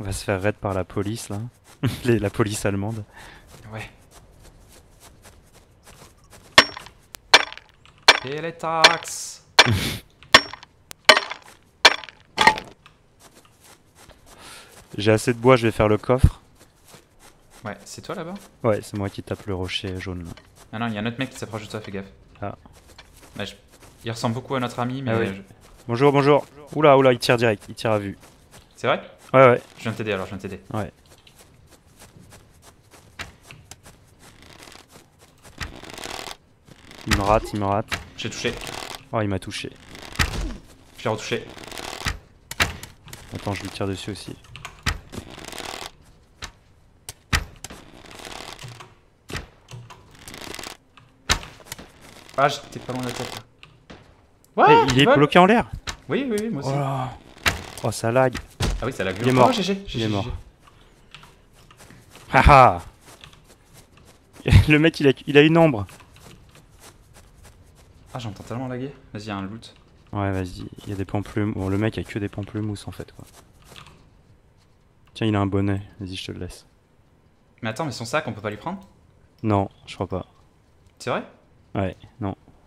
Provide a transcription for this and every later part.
va se faire raid par la police là. La police allemande. Ouais. Et les taxes. J'ai assez de bois, je vais faire le coffre. Ouais, c'est toi là-bas? Ouais, c'est moi qui tape le rocher jaune là. Ah non, il y a un autre mec qui s'approche de toi, fais gaffe. Ah. Bah, il ressemble beaucoup à notre ami, mais... Ah oui. Bonjour, bonjour. Oula, oula, il tire direct, il tire à vue. C'est vrai? Ouais, ouais. Je viens de t'aider alors, je viens de t'aider. Ouais. Il me rate, il me rate. J'ai touché. Oh, il m'a touché. Je l'ai retouché. Attends, je lui tire dessus aussi. Ah, j'étais pas loin de la tête là. Hey, il est vole. bloqué en l'air. Oui, oui, oui, moi aussi. Oh là. Oh, ça lag. Ah oui, ça l'a vu. Il est mort. Oh, GG, Il est mort. GG. Haha. Le mec, il a une ombre. Ah, j'entends tellement laguer. Vas-y, y'a un loot. Ouais, vas-y, il y a des pamplemousses. Bon, le mec a que des pamplemousses en fait, quoi. Tiens, il a un bonnet. Vas-y, je te le laisse. Mais attends, mais son sac, on peut pas lui prendre? Non, je crois pas. C'est vrai? Ouais, non.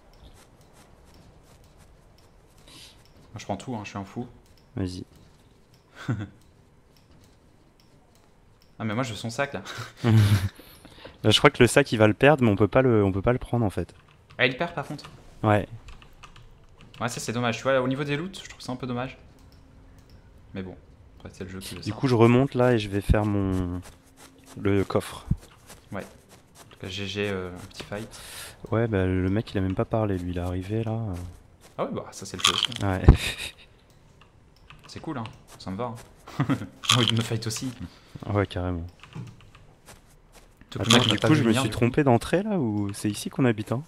Moi, je prends tout, hein, je suis un fou. Vas-y. Ah, mais moi, je veux son sac là. Là, je crois que le sac, il va le perdre, mais on peut pas le prendre en fait. Ah, il perd par contre. Ouais. Ouais, ça c'est dommage. Tu vois, au niveau des loots, je trouve ça un peu dommage. Mais bon, après, c'est le jeu qui veut ça. Du coup, je remonte là et je vais faire le coffre. En tout cas, GG, un petit fight. Ouais, bah le mec, il a même pas parlé, lui, il est arrivé là. Ah ouais, bah ça c'est le jeu aussi. Ouais. C'est cool, hein. Ça me va. Hein. J'ai envie de me fight aussi. Ouais, carrément. Tout que le Attends, mec m'a du pas coup, vu je me venir, suis du coup. trompé d'entrée là ou c'est ici qu'on habite, hein?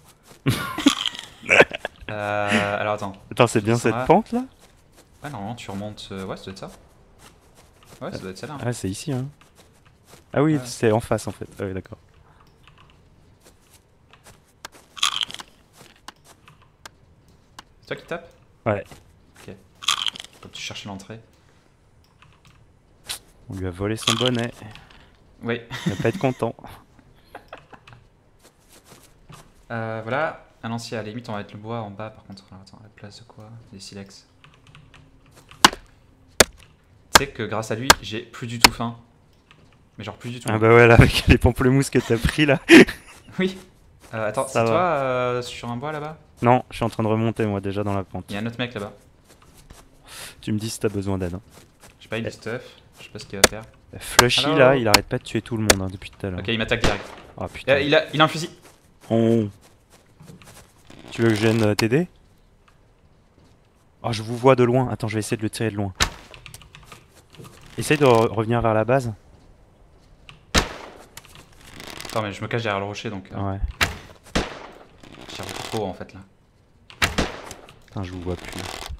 Alors attends. Attends, c'est bien Ça cette va. pente là? Ouais, normalement tu remontes. Ouais, ça doit être ça. Ouais, ça doit être celle-là. Hein. Ah, c'est ici, hein. Ah oui, Ouais. c'est en face en fait. Ah oui, d'accord. C'est toi qui tapes? Ouais. Ok. Comme tu cherchais l'entrée. On lui a volé son bonnet. Oui. Il va pas être content. Voilà. Ah non, si à la limite on va mettre le bois en bas par contre. Alors, attends, à la place de quoi? Des silex. Tu sais que grâce à lui, j'ai plus du tout faim. Mais genre plus du tout. Ah bah ouais, là, avec les pamplemousses que t'as pris là. Oui. Attends, Ça c'est va. toi sur un bois là-bas? Non, je suis en train de remonter moi déjà dans la pente. Il y a un autre mec là-bas. Tu me dis si t'as besoin d'aide. Hein. J'ai pas eu du stuff. Je sais pas ce qu'il va faire. Flushy Allô là, il arrête pas de tuer tout le monde hein, depuis tout à l'heure. Ok, il m'attaque direct. Ah putain. Il a un fusil. Oh. Tu veux que je vienne t'aider? Oh, je vous vois de loin. Attends, je vais essayer de le tirer de loin. Essaye de revenir vers la base. Attends, mais je me cache derrière le rocher donc. Ouais. Je tire beaucoup trop en fait là. Putain, je vous vois plus.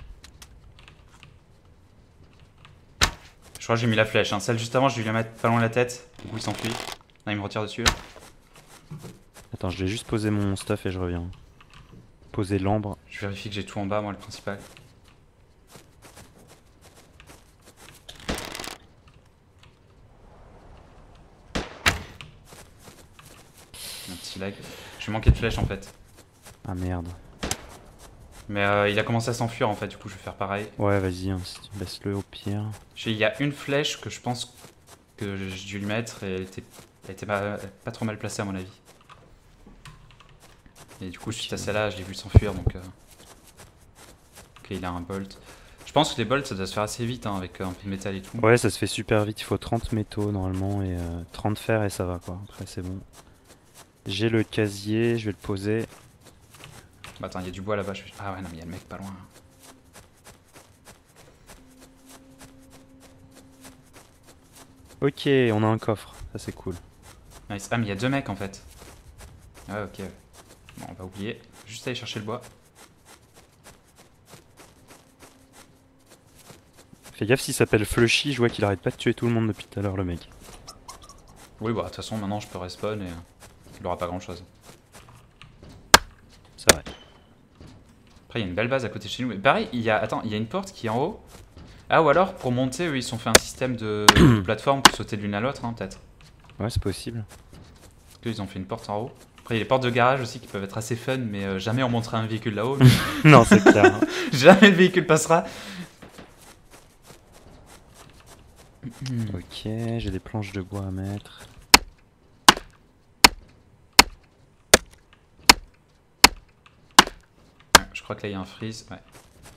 Je crois que j'ai mis la flèche. Hein. Celle juste avant, je vais lui mettre pas loin de la tête. Du coup, il s'enfuit. Là, il me retire dessus. Là. Attends, je vais juste poser mon stuff et je reviens. Poser l'ambre. Je vérifie que j'ai tout en bas, moi, le principal. Un petit lag. Je vais manquer de flèches en fait. Ah merde. Mais il a commencé à s'enfuir en fait, du coup, je vais faire pareil. Ouais, vas-y, hein, laisse-le au pire. Il y a une flèche que je pense que j'ai dû lui mettre et elle était pas trop mal placée à mon avis. Et du coup, suite à celle-là, je l'ai vu s'enfuir donc. Ok, il a un bolt. Je pense que les bolts ça doit se faire assez vite hein, avec un peu de métal et tout. Ouais, ça se fait super vite. Il faut 30 métaux normalement et 30 fer et ça va quoi. Après, c'est bon. J'ai le casier, je vais le poser. Bah, attends, il y a du bois là-bas. Ah ouais, non, mais il y a le mec pas loin. Ok, on a un coffre. Ça, c'est cool. Nice. Ah, mais il y a deux mecs en fait. Ouais, ok. Ouais. Bon, on va oublier. Juste aller chercher le bois. Fais gaffe s'il s'appelle Flushy, je vois qu'il arrête pas de tuer tout le monde depuis tout à l'heure, le mec. Oui, bah, de toute façon, maintenant je peux respawn et il aura pas grand chose. C'est vrai. Après, il y a une belle base à côté de chez nous. Mais pareil, il y a une porte qui est en haut. Ah, ou alors, pour monter, eux, ils se sont fait un système. système de plateforme pour sauter de l'une à l'autre, hein, peut-être. Ouais, c'est possible. Parce qu'ils ont fait une porte en haut. Après, il y a les portes de garage aussi qui peuvent être assez fun, mais jamais on montrera un véhicule là-haut. Non, c'est clair. Jamais le véhicule passera. Ok, j'ai des planches de bois à mettre. Ouais, je crois que là, il y a un freeze. Ouais.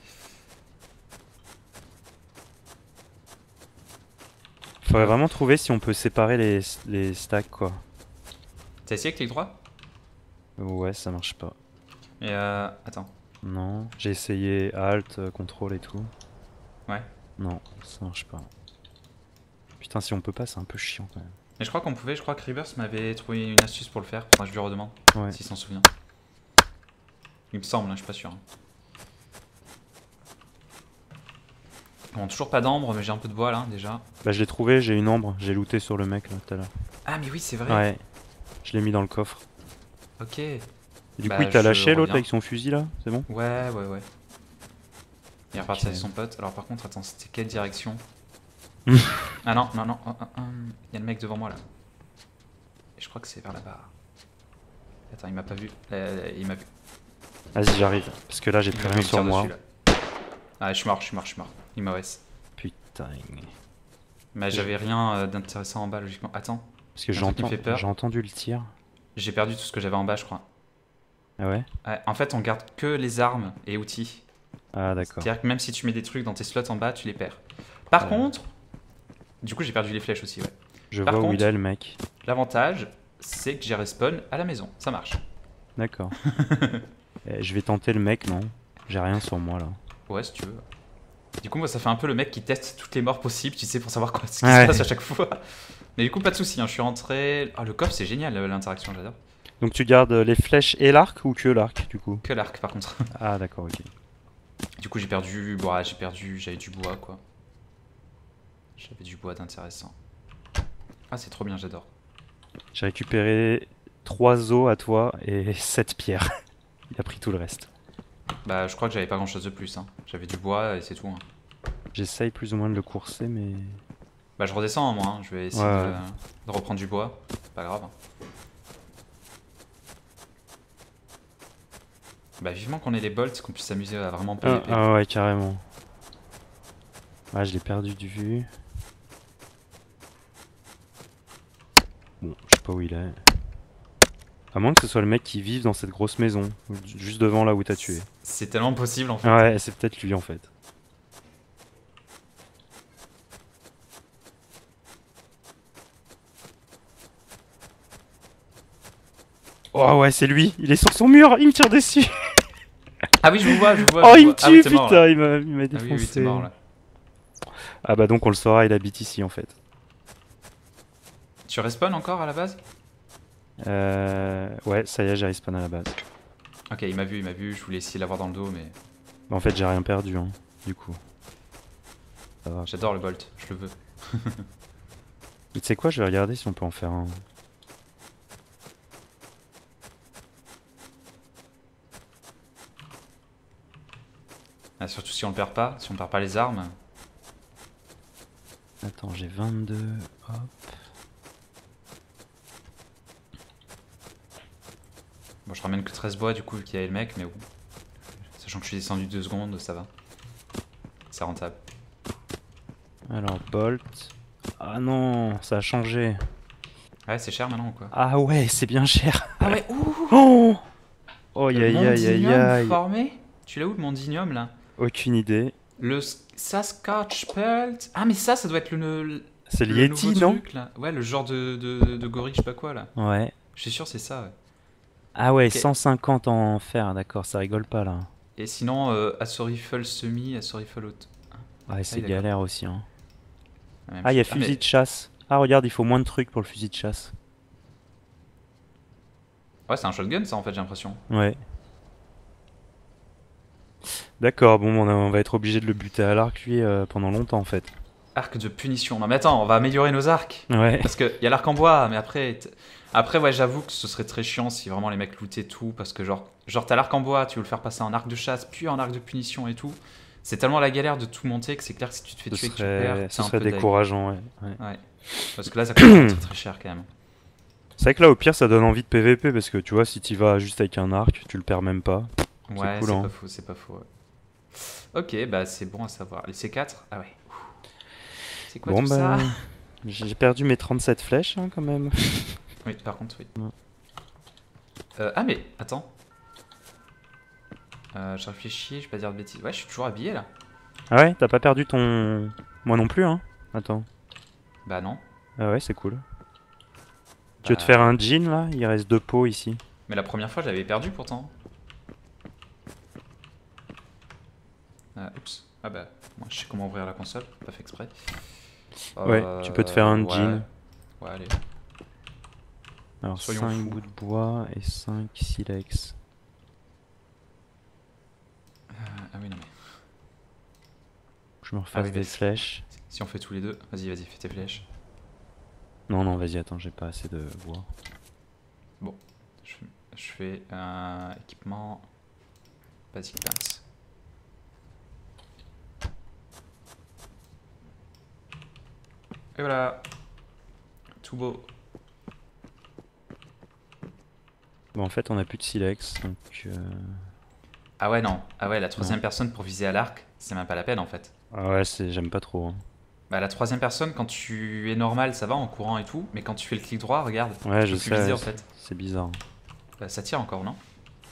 Faudrait vraiment trouver si on peut séparer les stacks, quoi. T'as essayé clic droit? Ouais, ça marche pas. Mais attends. Non, j'ai essayé Alt, contrôle et tout. Ouais. Non, ça marche pas. Putain, si on peut pas, c'est un peu chiant quand même. Mais je crois qu'on pouvait, je crois que Rebirth m'avait trouvé une astuce pour le faire. Faudra que je lui redemande, Ouais. s'il s'en souvient. Il me semble, hein, je suis pas sûr. Hein. Bon, toujours pas d'ambre, mais j'ai un peu de bois là déjà. Bah, je l'ai trouvé, j'ai une ambre, j'ai looté sur le mec là tout à l'heure. Ah, mais oui, c'est vrai. Ouais, je l'ai mis dans le coffre. Ok. Et du Bah, coup, il t'a je lâché l'autre reviens. avec son fusil là, c'est bon? Ouais. Il est reparti Ok. avec son pote. Alors, par contre, attends, c'était quelle direction? Ah non. Il y a le mec devant moi là. Et je crois que c'est vers là-bas. Attends, il m'a pas vu. Il m'a vu. Vas-y, j'arrive. Parce que là, j'ai plus Il rien me sur tire moi. dessus, là. Ah, je suis mort. Il m'a OS. Putain. Mais j'avais rien d'intéressant en bas, logiquement. Attends, Parce que Un truc qui me fait peur. j'ai entendu le tir. j'ai perdu tout ce que j'avais en bas, je crois. Ah ouais? Ouais, en fait, on garde que les armes et outils. Ah d'accord. C'est-à-dire que même si tu mets des trucs dans tes slots en bas, tu les perds. Par Ouais. contre, du coup, j'ai perdu les flèches aussi, ouais. Je Par vois où contre- il est le mec. L'avantage, c'est que j'ai respawn à la maison. Ça marche. D'accord. Je vais tenter le mec, non? J'ai rien sur moi là. Ouais, si tu veux. Du coup, moi, ça fait un peu le mec qui teste toutes les morts possibles, tu sais, pour savoir quoi, ce qui Ouais. se passe à chaque fois. Mais du coup, pas de soucis, hein, je suis rentré. Ah, le coffre, c'est génial, l'interaction, j'adore. Donc tu gardes les flèches et l'arc ou que l'arc du coup? Que l'arc, par contre. Ah d'accord, ok. Du coup, j'ai perdu. Bon, j'avais du bois, quoi. J'avais du bois d'intéressant. Ah, c'est trop bien, j'adore. J'ai récupéré 3 os à toi et 7 pierres. Il a pris tout le reste. Bah, je crois que j'avais pas grand chose de plus, hein. J'avais du bois et c'est tout, hein. J'essaye plus ou moins de le courser, mais... Bah, je redescends, moi, hein. Je vais essayer Ouais. de reprendre du bois. C'est pas grave. Hein. Bah, vivement qu'on ait les bolts, qu'on puisse s'amuser à vraiment Ah, PVP. ah ouais, carrément. Ouais, je l'ai perdu de vue. Bon, je sais pas où il est. À moins que ce soit le mec qui vive dans cette grosse maison, juste devant là où t'as tué. C'est tellement possible, en fait. Ouais, c'est peut-être lui en fait. Oh ouais, c'est lui, il est sur son mur, il me tire dessus. Ah oui, je vous vois, je vous vois. Oh, je il vous me vois. Ah oui, tue, t'es mort, putain, là. il m'a Ah oui, défoncé. oui, t'es mort, là. Ah bah donc on le saura, il habite ici en fait. Tu respawn encore à la base? Ouais, ça y est, j'ai respawn à la base. Ok, il m'a vu, je voulais essayer de l'avoir dans le dos, mais Bah, en fait, j'ai rien perdu, hein, du coup. Ça va. j'adore le bolt, je le veux. Mais tu sais quoi, je vais regarder si on peut en faire un. Ah, surtout si on le perd pas, si on perd pas les armes. Attends, j'ai 22. Hop. Bon, je ramène que 13 bois du coup, vu qu'il y avait le mec, mais bon. Sachant que je suis descendu 2 secondes, ça va. C'est rentable. Alors, Bolt. Ah non, ça a changé. Ouais, c'est cher maintenant ou quoi? Ah ouais, c'est bien cher. Ah ouais, ouh! Oh Oh, aïe Le aïe aïe aïe Mondignum aïe. formé? Tu l'as où le Mondignum là? Aucune idée. Le Sasquatch Pelt? Ah, mais ça doit être C'est le l'Yeti, nouveau non? truc là. Ouais, le genre de gorille, je sais pas quoi là. Ouais. Je suis sûr, c'est ça, ouais. Ah ouais, Ok. 150 en fer, d'accord, ça rigole pas là. Et sinon, Assaut Rifle semi, Assaut Rifle haute. Ouais, c'est d'accord. galère aussi. Hein. La même Ah, il y a chose. fusil mais- de chasse. Ah, regarde, il faut moins de trucs pour le fusil de chasse. Ouais, c'est un shotgun ça en fait, j'ai l'impression. Ouais. D'accord, bon, on va être obligé de le buter à l'arc, lui, pendant longtemps en fait. Arc de punition. Non mais attends, on va améliorer nos arcs. Ouais. Parce qu'il y a l'arc en bois, mais après ouais, j'avoue que ce serait très chiant si vraiment les mecs lootaient tout. Parce que genre t'as l'arc en bois, tu veux le faire passer en arc de chasse, puis en arc de punition et tout. C'est tellement la galère de tout monter que c'est clair que si tu te fais tuer et que tu perds, Ce c'est un serait peu deg. décourageant, ouais. Ouais. Parce que là, ça coûte vraiment très cher quand même. C'est vrai que là, au pire, ça donne envie de PVP parce que tu vois, si tu vas juste avec un arc, tu le perds même pas. C'est Ouais, cool, c'est hein. pas faux, c'est pas faux. Ouais. Ok, bah c'est bon à savoir. Les C4? Ah ouais. C'est quoi Bon, tout ça? bah, j'ai perdu mes 37 flèches, hein, quand même. Oui, par contre, oui. Ouais. Ah mais, attends. Je réfléchis, je vais pas dire de bêtises. Ouais, je suis toujours habillé là. Ah ouais, t'as pas perdu ton... Moi non plus, hein. Attends. Bah non. Ah ouais, c'est cool. Tu veux te faire Bah... un jean, là? Il reste 2 pots ici. Mais la première fois, je l'avais perdu pourtant. Oups. Ah bah, moi je sais comment ouvrir la console, pas fait exprès. Ouais, tu peux te faire un Ouais. jean. Ouais, allez. Alors, Soyons 5 fous. bouts de bois et 5 silex. Ah oui, non mais. Je me Ah refasse oui, des vas-y. flèches. Si on fait tous les deux, vas-y, fais tes flèches. Non, non, vas-y, attends, j'ai pas assez de bois. Bon, je fais un équipement basic dance. Et voilà, tout beau. Bon, en fait, on a plus de silex, donc... Ah ouais, non. Ah ouais, la non. troisième personne pour viser à l'arc, c'est même pas la peine en fait. Ah ouais, j'aime pas trop, hein. Bah la troisième personne, quand tu es normal, ça va en courant et tout, mais quand tu fais le clic droit, regarde, Ouais, tu je peux plus viser sais, en fait. c'est bizarre. Bah ça tire encore, non?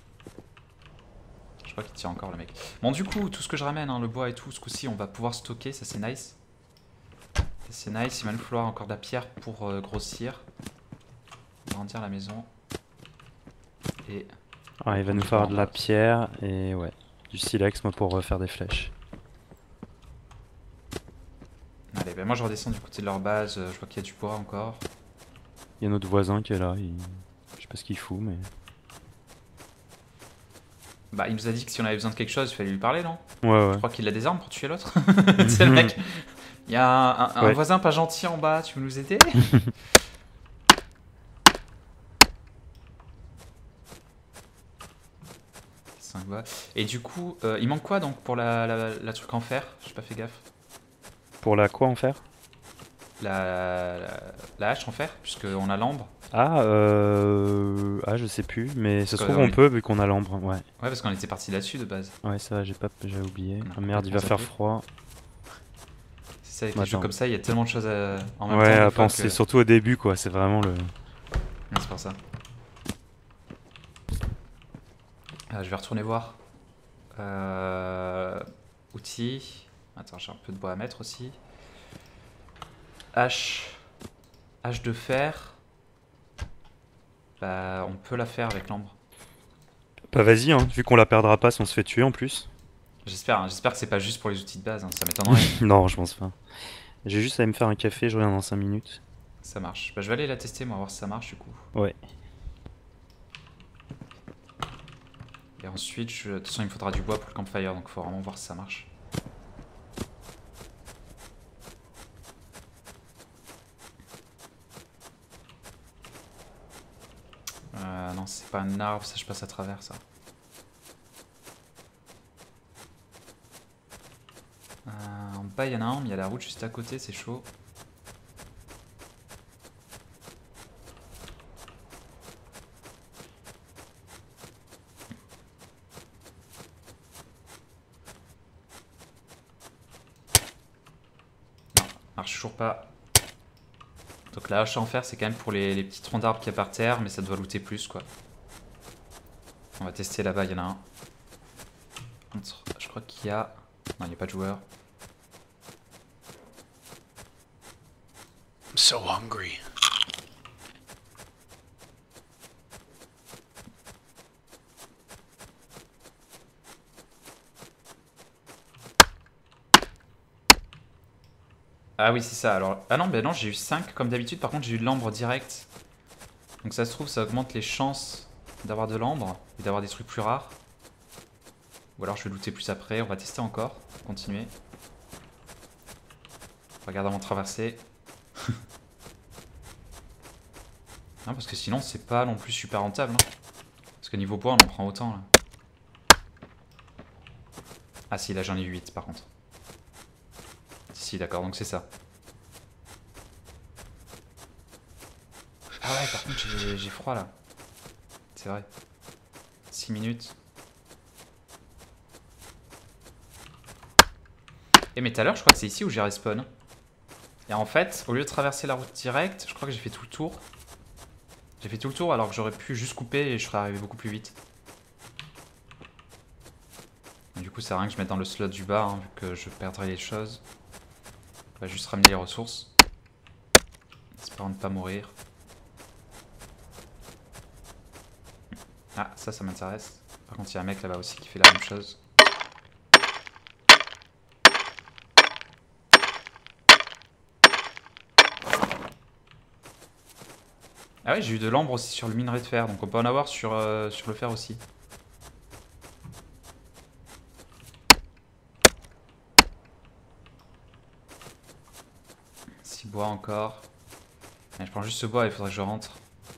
Je crois qu'il tire encore le mec. Bon du coup, tout ce que je ramène, hein, le bois et tout, ce coup-ci, on va pouvoir stocker, ça c'est nice. Ça c'est nice, il va nous falloir encore de la pierre pour grossir. Grandir la maison. Et... Ah, il va nous falloir de la pierre et ouais, du silex, moi, pour refaire des flèches. Allez, bah moi je redescends du côté de leur base, je vois qu'il y a du bois encore. Il y a notre voisin qui est là, je sais pas ce qu'il fout, mais... Bah il nous a dit que si on avait besoin de quelque chose, il fallait lui parler, non? Ouais, ouais. Je crois qu'il a des armes pour tuer l'autre. C'est le mec. Il y a un Ouais. voisin pas gentil en bas, tu veux nous aider? Et du coup, il manque quoi donc pour la truc en fer? J'ai pas fait gaffe. Pour la quoi en fer? La hache en fer, puisqu'on a l'ambre. Ah, je sais plus, mais ça se trouve oui. on peut vu qu'on a l'ambre, ouais. Ouais, parce qu'on était parti là-dessus de base. Ouais, ça, j'ai oublié. On a Ah merde, il va complètement faire zappé. froid. C'est ça, avec les Attends. jeux comme ça, il y a tellement de choses en même Ouais, temps. à des fois penser, que- surtout au début, quoi. C'est vraiment le... Ouais, c'est pour ça. Je vais retourner voir. Outils. Attends, j'ai un peu de bois à mettre aussi. Hache. Hache de fer. Bah, on peut la faire avec l'ambre. Bah vas-y, hein, vu qu'on la perdra pas si on se fait tuer en plus. J'espère, hein. J'espère que c'est pas juste pour les outils de base, hein. Ça m'étonnerait. Non, je pense pas. J'ai juste à aller me faire un café, je reviens dans 5 minutes. Ça marche. Bah, je vais aller la tester, moi, voir si ça marche du coup. Ouais. Et ensuite, de toute façon, il me faudra du bois pour le campfire, donc il faut vraiment voir si ça marche. Non, c'est pas un arbre, ça je passe à travers ça. En bas, il y en a un, mais il y a la route juste à côté, c'est chaud. Non, marche toujours pas. Donc la hache en fer, c'est quand même pour les petits troncs d'arbres qu'il y a par terre, mais ça doit looter plus quoi. On va tester là-bas, il y en a un. Je crois qu'il y a... Non, il n'y a pas de joueur. I'm so hungry. Ah oui, c'est ça. Alors... Ah non, ben non, j'ai eu 5 comme d'habitude. Par contre, j'ai eu de l'ambre direct. Donc ça se trouve, ça augmente les chances d'avoir de l'ambre et d'avoir des trucs plus rares. Ou alors je vais looter plus après. On va tester encore. Continuer. Regarde avant de traverser. Non, parce que sinon, c'est pas non plus super rentable. Hein. Parce que niveau bois, on en prend autant là. Ah si, là j'en ai eu 8 par contre. Si, d'accord, donc c'est ça. Ah ouais, par contre j'ai froid là. C'est vrai. 6 minutes. Et mais tout à l'heure, je crois que c'est ici où j'ai respawn. Et en fait, au lieu de traverser la route directe, je crois que j'ai fait tout le tour. J'ai fait tout le tour alors que j'aurais pu juste couper et je serais arrivé beaucoup plus vite. Et du coup, ça sert à rien que je mette dans le slot du bas, hein, vu que je perdrai les choses. On va juste ramener les ressources. Espérant ne pas mourir. Ah, ça m'intéresse. Par contre, il y a un mec là-bas aussi qui fait la même chose. Ah ouais, j'ai eu de l'ambre aussi sur le minerai de fer, donc on peut en avoir sur le fer aussi. Bois encore. Mais je prends juste ce bois, il faudrait que je rentre.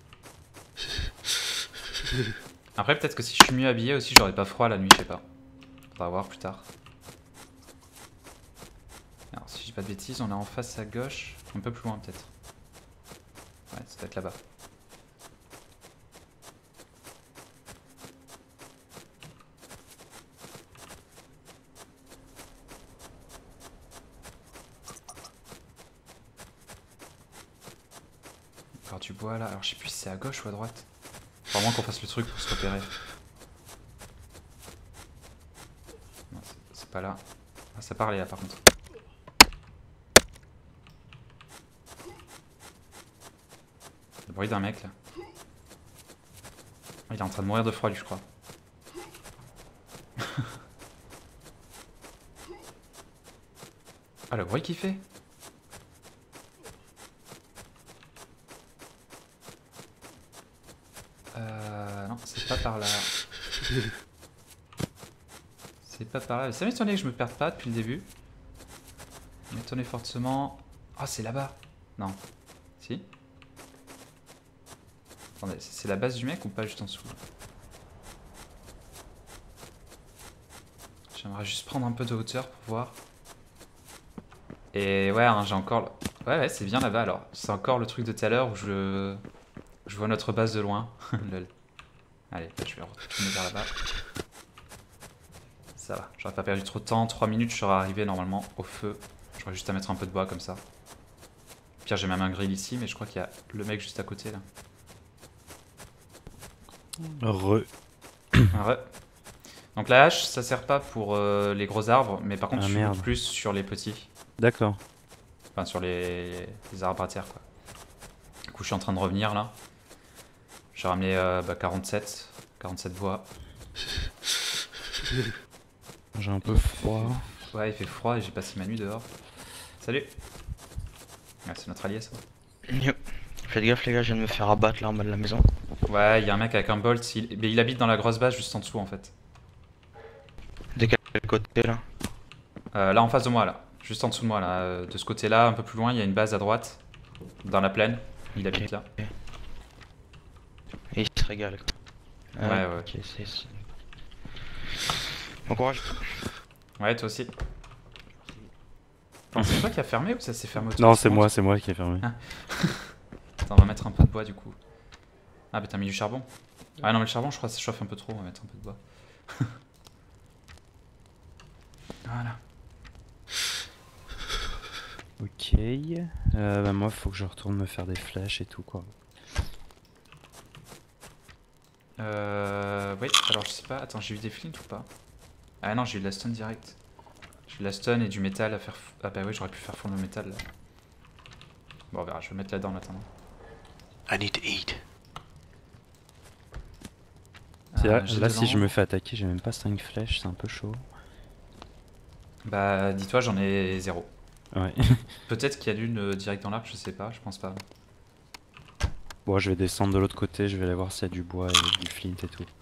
Après, peut-être que si je suis mieux habillé aussi, j'aurai pas froid la nuit, je sais pas. Faudra voir plus tard. Alors, si je dis pas de bêtises, on est en face à gauche. Un peu plus loin, peut-être. Ouais, ça doit être là-bas. Encore du bois là. Alors, je sais plus si c'est à gauche ou à droite. Faut vraiment qu'on fasse le truc pour se repérer. Non, c'est pas là. Ah, ça parlait là par contre. Le bruit d'un mec là. Il est en train de mourir de froid lui, je crois. Ah, le bruit qu'il fait. Non, c'est pas par là. C'est pas par là. Ça m'étonnait que je me perde pas depuis le début. Ça m'étonnait fortement. Ah, c'est là-bas. Non. Si. Attendez, c'est la base du mec ou pas juste en dessous? J'aimerais juste prendre un peu de hauteur pour voir. Et ouais, hein, j'ai encore... Ouais, c'est bien là-bas alors. C'est encore le truc de tout à l'heure où je vois notre base de loin. Lol. Allez, je vais retourner vers là-bas. Ça va, j'aurais pas perdu trop de temps. 3 minutes, je serais arrivé normalement au feu. J'aurais juste à mettre un peu de bois comme ça. Pire, j'ai même un grill ici, mais je crois qu'il y a le mec juste à côté là. Re. Ouais. Donc la hache, ça sert pas pour les gros arbres, mais par contre, tu merde. montes plus sur les petits. D'accord. Enfin, sur les arbres à terre, quoi. Du coup, je suis en train de revenir là. J'ai ramené 47 bois. J'ai un peu froid. Ouais, il fait froid et j'ai passé ma nuit dehors. Salut. Ouais, c'est notre allié ça. Yo. Faites gaffe les gars, je viens de me faire abattre là en bas de la maison. Ouais, il y a un mec avec un bolt. Mais il habite dans la grosse base juste en dessous en fait. De quel côté là? Là en face de moi là. Juste en dessous de moi là. De ce côté là, un peu plus loin, il y a une base à droite. Dans la plaine. Il habite là. Et il se régale quoi. Ouais. Ok, c'est... Bon courage. Ouais, toi aussi. Attends, c'est toi qui a fermé ou ça s'est fermé Non, automatiquement? c'est moi qui ai fermé. Ah. Attends, on va mettre un peu de bois du coup. Ah bah t'as mis du charbon. Ah non mais le charbon je crois que ça chauffe un peu trop, on va mettre un peu de bois. Voilà. Ok. Bah moi, faut que je retourne me faire des flèches et tout quoi. Oui, alors je sais pas, attends, j'ai eu des flints ou pas? Ah non, j'ai eu de la stone direct. J'ai eu de la stone et du métal à faire... Ah bah oui, j'aurais pu faire fondre le métal là. Bon, on verra, je vais le mettre là-dedans en attendant. I need to eat. J'ai Là, de si je l'ambre. me fais attaquer, j'ai même pas 5 flèches, c'est un peu chaud. Bah dis-toi, j'en ai 0. Ouais. Peut-être qu'il y a l'une direct dans l'arbre, je sais pas, je pense pas. Bon, je vais descendre de l'autre côté, je vais aller voir s'il y a du bois et du flint et tout.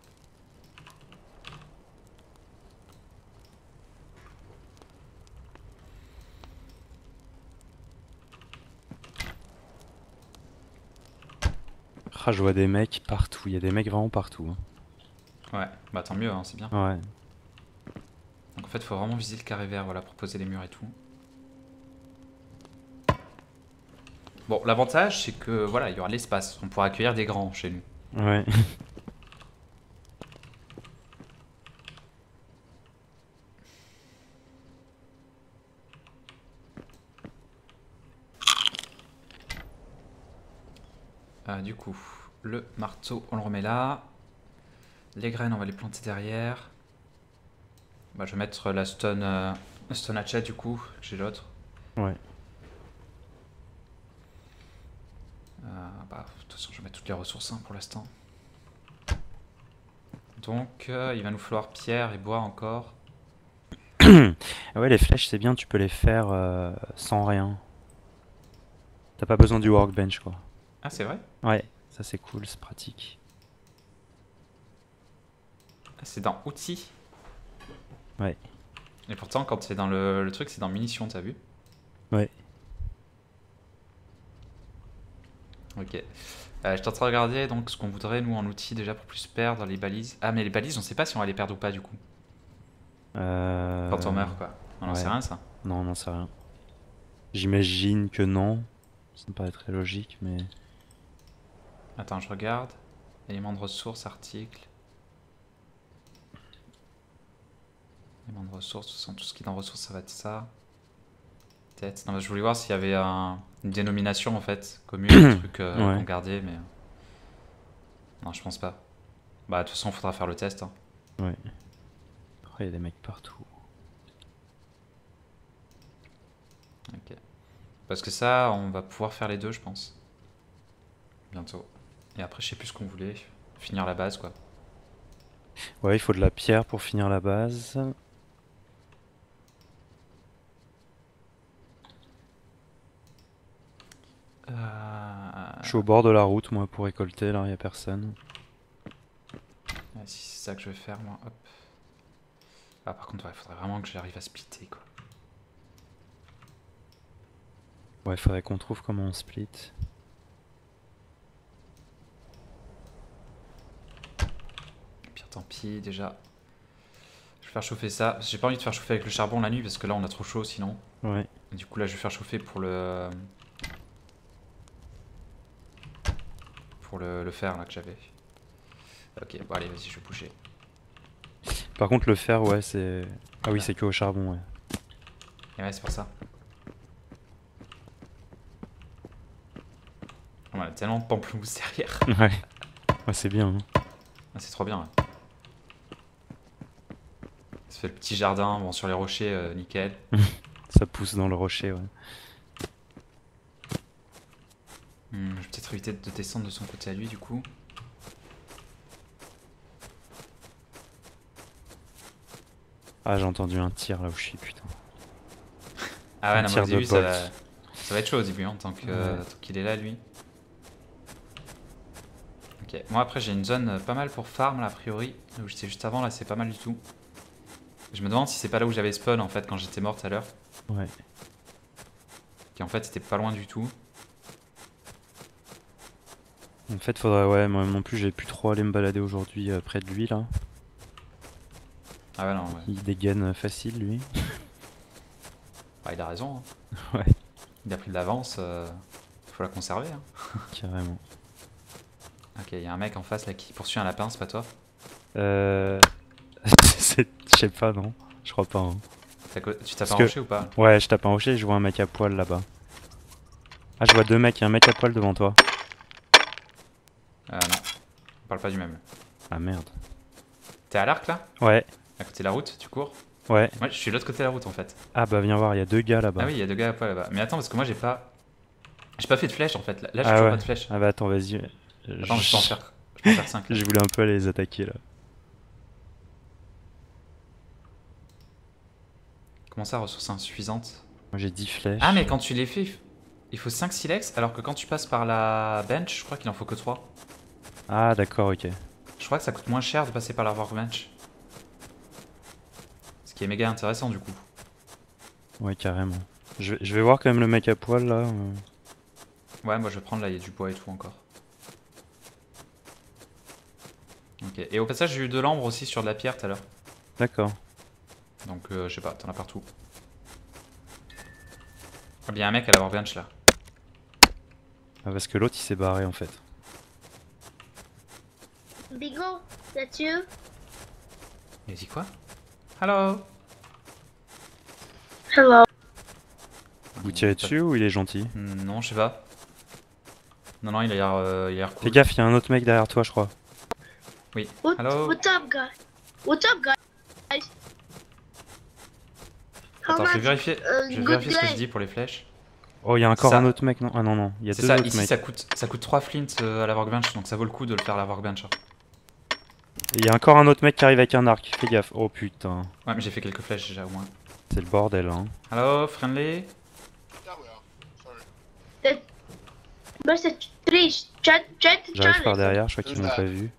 Ah, je vois des mecs partout, il y a des mecs vraiment partout. Ouais, bah tant mieux, hein, c'est bien. Ouais. Donc en fait, faut vraiment viser le carré vert, voilà, pour poser les murs et tout. Bon, l'avantage, c'est que voilà, il y aura l'espace. On pourra accueillir des grands chez nous. Ouais. Du coup, le marteau, on le remet là. Les graines, on va les planter derrière. Bah, je vais mettre la stone hatchet du coup, j'ai l'autre. Ouais. Bah, de toute façon, je vais mettre toutes les ressources hein, pour l'instant. Donc, il va nous falloir pierre et bois encore. Ah ouais, les flèches, c'est bien, tu peux les faire sans rien. T'as pas besoin du workbench, quoi. Ah, c'est vrai? Ouais, ça c'est cool, c'est pratique. Ah, c'est dans outils. Ouais. Et pourtant, quand c'est dans le truc, c'est dans munitions, t'as vu? Ouais. Ok. J'étais en train de regarder donc ce qu'on voudrait nous en outils déjà pour plus perdre les balises. Ah, mais les balises, on sait pas si on va les perdre ou pas du coup. Quand on meurt, quoi. On en ouais. sait rien, ça. Non, non, c'est rien. J'imagine que non. Ça me paraît très logique, mais... Attends, je regarde. Éléments de ressources, articles. Éléments de ressources, de toute façon, tout ce qui est dans ressources, ça va être ça. Peut-être. Non, mais je voulais voir s'il y avait une dénomination en fait, commune, un truc qu'on gardait, mais. Non, je pense pas. Bah, de toute façon, il faudra faire le test. Hein. Ouais. Après, il y a des mecs partout. Ok. Parce que ça, on va pouvoir faire les deux, je pense. Bientôt. Et après, je sais plus ce qu'on voulait. Finir la base, quoi. Ouais, il faut de la pierre pour finir la base. Je suis au bord de la route, moi, pour récolter, là, il y a personne. Ouais, si c'est ça que je vais faire, moi, hop. Ah, par contre, il faudrait vraiment que j'arrive à splitter, quoi. Ouais, faudrait qu'on trouve comment on split. Pire, tant pis, déjà. Je vais faire chauffer ça. J'ai pas envie de faire chauffer avec le charbon la nuit, parce que là, on a trop chaud, sinon. Ouais. Et du coup, là, je vais faire chauffer pour le... le fer, là, que j'avais. Ok, bon, allez, vas-y, je vais bouger. Par contre, le fer, ouais, c'est... Ah oui, Ouais. c'est que au charbon, ouais. Et ouais, c'est pour ça. On a tellement de pamplemousse derrière. Ouais. Ouais, c'est bien, hein. Ah, c'est trop bien. Ouais. Ça fait le petit jardin, bon, sur les rochers, nickel. Ça pousse dans le rocher, ouais. Je vais peut-être éviter de descendre de son côté à lui, du coup. Ah, j'ai entendu un tir là où je suis, putain. Ah ouais, Un non, mais tir au de début, bolt. ça va être chaud au début, hein, tant qu'il est là, lui. Ok, moi après j'ai une zone pas mal pour farm là, a priori. Là où j'étais juste avant, là c'est pas mal du tout. Je me demande si c'est pas là où j'avais spawn en fait quand j'étais mort tout à l'heure. Ouais. Qui en fait était pas loin du tout. En fait, faudrait, ouais, moi non plus, j'ai plus trop aller me balader aujourd'hui près de lui, là. Ah ouais, non, ouais. Il dégaine facile, lui. Bah, il a raison. Hein. Ouais. Il a pris de l'avance, faut la conserver. Hein. Carrément. Ok, il y a un mec en face là qui poursuit un lapin, c'est pas toi? Je sais pas, non. Je crois pas, hein. Tu tapes Parce un que- rocher ou pas? Ouais, je tape un rocher et je vois un mec à poil là-bas. Ah, je vois deux mecs, il y a un mec à poil devant toi. Non, on parle pas du même. Ah merde. T'es à l'arc là? Ouais, À côté de la route, tu cours? ouais. Ouais, je suis de l'autre côté de la route en fait. Ah bah viens voir, il y a deux gars là-bas. Ah oui, il y a deux gars à poil là-bas. Mais attends, parce que moi j'ai pas fait de flèche en fait. Là j'ai Ah toujours ouais. pas de flèche. Ah bah attends, vas-y. Attends, je peux en faire 5. Je voulais un peu les attaquer là. Comment ça, ressources insuffisantes? Moi j'ai 10 flèches. Ah, mais quand tu les fais, il faut 5 silex, alors que quand tu passes par la bench, je crois qu'il en faut que 3. Ah d'accord, ok. Je crois que ça coûte moins cher de passer par la workbench. Ce qui est méga intéressant du coup. Ouais, carrément. Je vais voir quand même le mec à poil là. Ouais, moi je vais prendre là, il y a du bois et tout encore. Ok, et au passage, j'ai eu de l'ambre aussi sur de la pierre tout à l'heure. D'accord. Donc je sais pas, t'en as partout. Ah, il y a un mec à la workbench là. Ah, parce que l'autre il s'est barré en fait. Bigo, that's you? Il a dit quoi? Hello. Hello. Vous tirez dessus ou il est gentil? Non, je sais pas. Non, non, il a l'air cool. Fais gaffe, il y a un autre mec derrière toi, je crois. Oui. What's Hello. up, guys? What's up, guys? How Attends, je vais much, vérifier, je vais good vérifier ce que je guys? dis pour les flèches. Oh, il y a encore Ça- un autre mec, non? Ah non, non, il y a C'est deux ça, autres ici mecs. ça coûte 3 flints à la workbench, donc ça vaut le coup de le faire à la workbench. Hein. Et il y a encore un autre mec qui arrive avec un arc, fais gaffe. Oh putain, Ouais, mais j'ai fait quelques flèches déjà au moins. c'est le bordel, hein. Hello, friendly. But it's three. J'arrive par derrière, je crois qu'ils m'ont pas vu.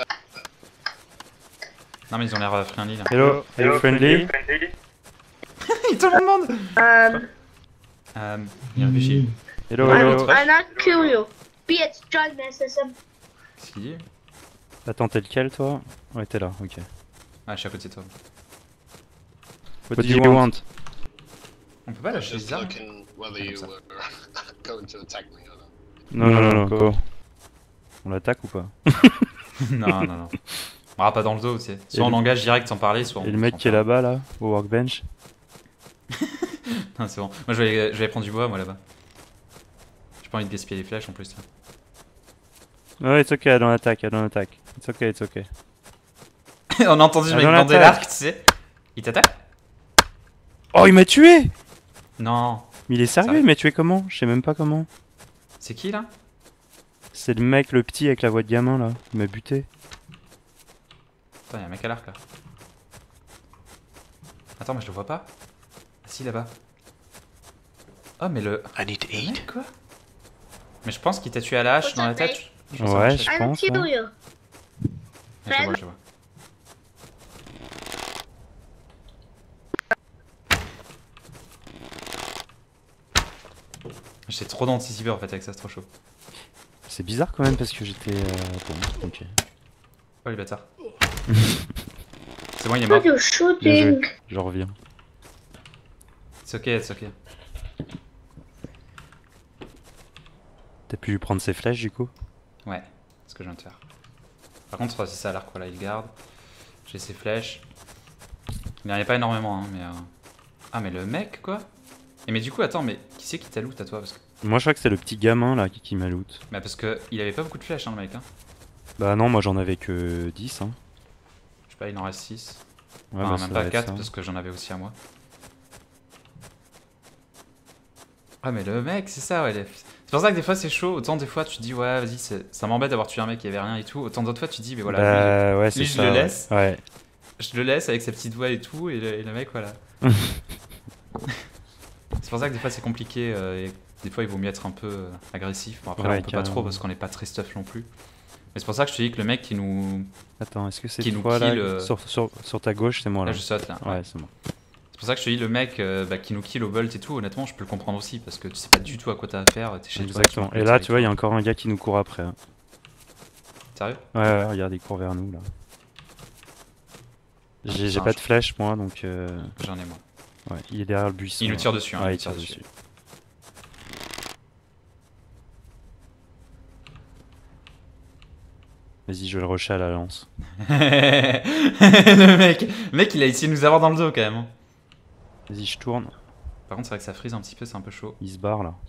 Non, mais ils ont l'air friendly là. Hello, hello friendly? Tout le monde demande. Il réfléchit. Hello, Ouais, hello. l'autre. I not kill you. It's John Masterson. Qu'est-ce qu'il dit? Attends, t'es lequel toi? Ouais, t'es là, ok. Ah, je suis à côté de toi. What do you want? On peut pas lâcher les armes? looking whether you were going to attack me or not. Non, non, non, non, go. On l'attaque ou pas? Non, non, non. Ah, pas dans le dos, tu sais. Soit on le- engage direct sans parler, soit on. Et le mec qui est là-bas, là, au workbench? Non, c'est bon. Moi, je vais prendre du bois, moi, là-bas. J'ai pas envie de gaspiller les flèches en plus. Là. Oh, it's okay, I don't attack, I don't attack. It's okay, it's okay. On a entendu le Ah, mec dans bander l'attaque. l'arc, tu sais. Il t'attaque? Oh, il m'a tué! Non. Mais il est sérieux, Sérieux il m'a tué comment? Je sais même pas comment. C'est qui là? C'est le mec, le petit avec la voix de gamin, là. Il m'a buté. Attends, y'a un mec à l'arc là. Attends, mais je le vois pas. Ah si, là-bas. Oh, mais le. I need to le eat. mec, quoi? Mais je pense qu'il t'a tué à la hache dans la tête. Je pense à la Ouais, hache. je I pense. don't kill Ouais. you. Ouais, je le vois, je le vois. J'ai trop d'anticiper en fait avec ça, c'est trop chaud. C'est bizarre quand même parce que j'étais. Bon, ok. Oh les bâtards. C'est bon, il est mort. What you shooting? Je reviens. C'est ok, c'est ok. T'as pu lui prendre ses flèches du coup? Ouais, c'est ce que je viens de faire. Par contre, c'est ça à l'arc, voilà, il garde. J'ai ses flèches. Il n'y en avait pas énormément, hein, mais. Ah, mais le mec, quoi. Et mais du coup, attends, mais qui c'est qui t'a loot à toi parce que... Moi je crois que c'est le petit gamin là qui m'a loot. Bah, parce que il avait pas beaucoup de flèches, hein, le mec. Hein. Bah non, moi j'en avais que 10 hein. Je sais pas, il en reste 6. Ouais, Enfin, bah, ça même doit pas être 4 ça. parce que j'en avais aussi à moi. Ah, mais le mec, c'est ça, ouais. C'est pour ça que des fois c'est chaud. Autant des fois tu te dis, ouais, vas-y, ça m'embête d'avoir tué un mec qui avait rien et tout. Autant d'autres fois tu te dis, mais voilà, Bah ouais, c'est lui, ça. je le ouais. laisse. Ouais. je le laisse avec sa petite voix et tout. Et le mec, voilà. C'est pour ça que des fois c'est compliqué. Et des fois il vaut mieux être un peu agressif. Bon, après là, Ouais, on peut pas trop carrément. parce qu'on est pas très stuff non plus. Mais c'est pour ça que je te dis que le mec qui nous. Attends, est-ce que c'est Qui nous toi là kill, sur ta gauche, c'est moi là. Là, je saute là. Ouais, c'est moi. C'est pour ça que je te dis, le mec qui nous kill au bolt et tout, honnêtement, je peux le comprendre aussi parce que tu sais pas du tout à quoi t'as à faire. T'es chez toi, Exactement. tu Et là, tu vois, il y a encore un gars qui nous court après. Hein. Sérieux? Ouais, ouais, regarde, il court vers nous là. J'ai Putain, pas de flèche moi donc. J'en ai moi. Ouais, il est derrière le buisson. Il nous là. tire dessus, hein, Ouais, il il tire dessus. Vas-y, je vais le rusher à la lance. le mec, il a essayé de nous avoir dans le dos quand même. hein. Vas-y, je tourne. Par contre, c'est vrai que ça frise un petit peu, c'est un peu chaud. Il se barre là.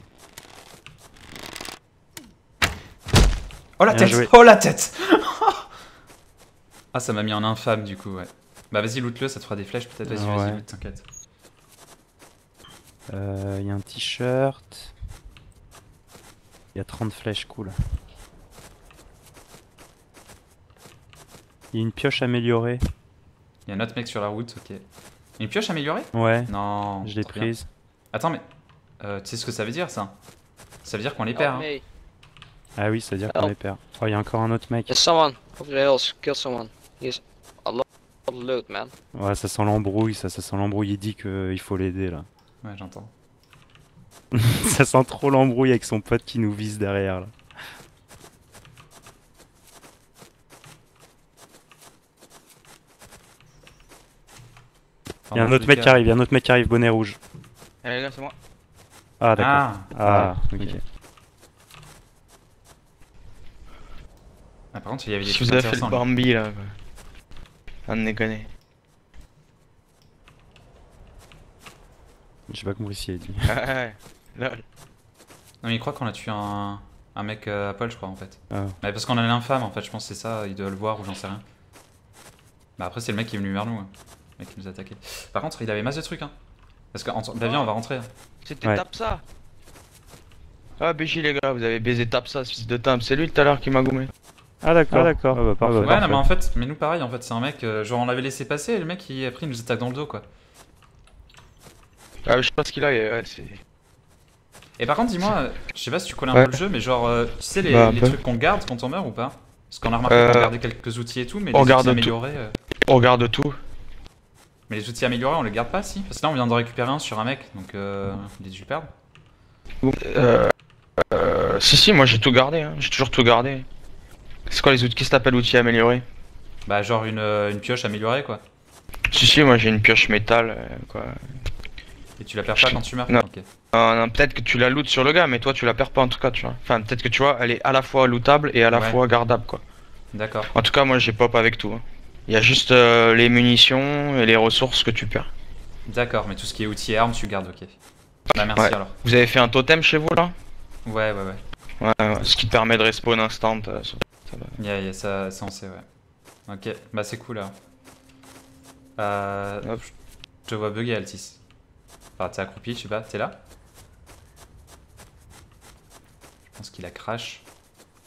Oh la Bien tête! joué. Oh la tête! Ah, ça m'a mis en infâme du coup, ouais. Bah vas-y, loot-le, ça te fera des flèches peut-être. Vas-y, Ouais. vas-y, loot, t'inquiète. Il y a un t-shirt. Il y a 30 flèches, cool. Il y a une pioche améliorée. Il y a un autre mec sur la route, ok. Une pioche améliorée? Ouais, Non. je l'ai trop bien. prise. Attends, mais. Tu sais ce que ça veut dire ça? Ça veut dire qu'on les perd. Hein. Ah oui, ça veut dire qu'on Oh. les perd. Oh, il y a encore un autre mec. There's someone over the hills. Kill someone. He's a lot of loot, man. Ouais, ça sent l'embrouille, ça sent l'embrouille. Il dit qu'il faut l'aider là. Ouais, j'entends. Ça sent trop l'embrouille avec son pote qui nous vise derrière là. Il y a un autre mec qui arrive, il y a un autre mec qui arrive, bonnet rouge. Allez les gars, c'est moi. Ah d'accord. Ah, Ah, ok. Ah, par contre, il y avait des Si trucs vous avez fait le intéressants, là. Bambi là, quoi. Un de déconner. J'ai pas compris ce qu'il a dit. Ouais, lol. Non, mais il croit qu'on a tué un mec à Paul, je crois, en fait. Ah. Mais parce qu'on a l'infâme, en fait, je pense que c'est ça, il doit le voir ou j'en sais rien. Bah après, c'est le mec qui est venu vers nous, hein. Le mec qui nous a attaqué. Par contre, il avait masse de trucs, hein. Parce que, bah viens, on va rentrer. Hein. C'était Ouais. tape ça. Ah BJ les gars, vous avez baisé tape ça, fils de timbre. C'est lui tout à l'heure qui m'a gommé. Ah d'accord. Ah bah parfait. Ouais, non, mais en fait, mais nous pareil, en fait, c'est un mec, genre on l'avait laissé passer et le mec, après, il nous attaque dans le dos, quoi. Ah je sais pas ce qu'il a, ouais, c'est... Et par contre, dis-moi, je sais pas si tu connais un Ouais. peu le jeu, mais genre, tu sais les, Bah, un les peu. trucs qu'on garde quand on meurt ou pas? Parce qu'on a remarqué qu'on gardait quelques outils et tout, mais on les garde outils tout. améliorés. On regarde tout. Mais les outils améliorés, on les garde pas, si? Parce que là, on vient de récupérer un sur un mec, donc il est dû perdre. Si, moi j'ai tout gardé, hein. J'ai toujours tout gardé. C'est quoi les outils? Qu'est-ce que t'appelles outils améliorés? Bah, genre une pioche améliorée, quoi. Si, moi j'ai une pioche métal, quoi. Et tu la perds pas quand tu meurs? Non. Ok. Non, peut-être que tu la lootes sur le gars, mais toi tu la perds pas en tout cas, tu vois. Enfin, peut-être que tu vois, elle est à la fois lootable et à la Ouais. fois gardable, quoi. D'accord. En tout cas, moi j'ai pop avec tout. Hein. Il y a juste les munitions et les ressources que tu perds. D'accord, mais tout ce qui est outils et armes, tu gardes, ok. Bah, merci Ouais. alors. Vous avez fait un totem chez vous là? Ouais. Ouais, ce qui te permet de respawn instant. Ça va. Yeah, ça on sait, ouais. Ok, bah c'est cool alors. Hop. Je te vois bugger, Altis. Enfin, t'es accroupi, je sais pas, t'es là? Je pense qu'il a crash.